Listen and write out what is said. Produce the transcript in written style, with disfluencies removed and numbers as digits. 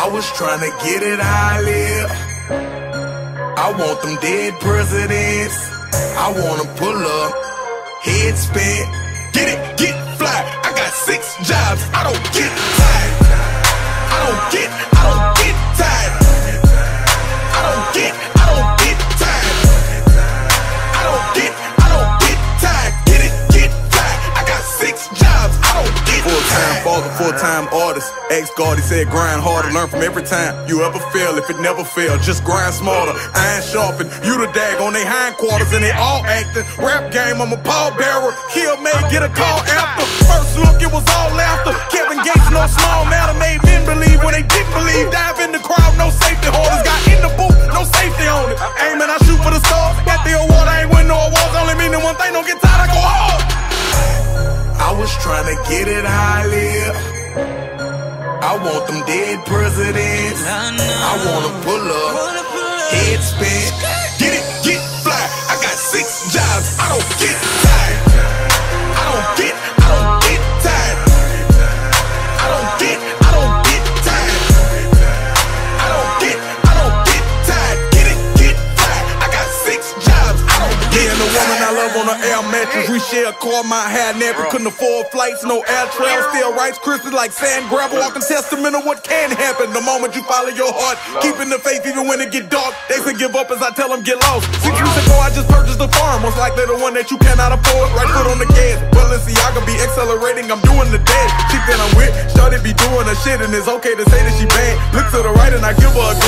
I was trying to get it how I live. I want them dead presidents. I wanna pull up, head spin, get it, get fly. I got 6 jobs, I don't get tired. I don't get tired. I don't get tired. I don't get tired. Get it, get fly. I got 6 jobs, I don't get tired. Full-time father, full-time artist. Ex-guard, he said grind harder, learn from every time you ever fail. If it never failed, just grind smarter. Iron sharpen, you the dag on they hindquarters and they all acting. Rap game, I'm a pallbearer. Kill May, get a call after. First look, it was all laughter. Kevin Gates, no small matter, made men believe when they didn't believe. Dive in the crowd, no safety holders. Got in the booth, no safety on it. Aiming, I shoot for the stars. Got the award, I ain't win no awards. Only meaning one thing, don't get tired, I go hard. I was trying to get it how I live. I want them dead presidents. I wanna pull up, head spin, get it, get fly. I got 6 jobs, I don't get tired. I don't get tired. I don't get tired. I don't get tired. Get it, get fly. I got 6 jobs, I don't get tired. And the woman I love on an air mattress. We share a car, my hair nappy. Couldn't afford flights, no air travel. Still writes Christmas like sand gravel. Walking testament of what can happen the moment you follow your heart. Keeping the faith even when it get dark. They say give up as I tell them get lost. 6 weeks ago I just purchased a farm. Most likely the one that you cannot afford. Right foot on the gas. Well, let's see, I can be accelerating. I'm doing the dash. Chick that I'm with, started be doing her shit. And it's okay to say that she bad. Look to the right and I give her a